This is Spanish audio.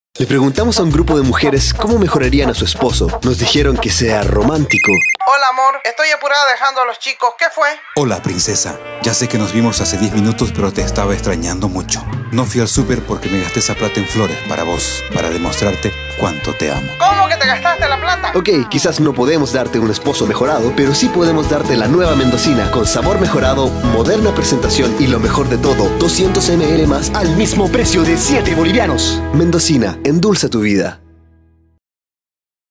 Le preguntamos a un grupo de mujeres cómo mejorarían a su esposo. Nos dijeron que sea romántico. Hola, amor. Estoy apurada dejando a los chicos. ¿Qué fue? Hola, princesa. Ya sé que nos vimos hace 10 minutos, pero te estaba extrañando mucho. No fui al súper porque me gasté esa plata en flores para vos, para demostrarte cuánto te amo. ¿Cómo que te gastaste la plata? Ok, quizás no podemos darte un esposo mejorado, pero sí podemos darte la nueva Mendocina, con sabor mejorado, moderna presentación y lo mejor de todo, 200 ml más al mismo precio de 7 bolivianos. Mendocina, endulza tu vida.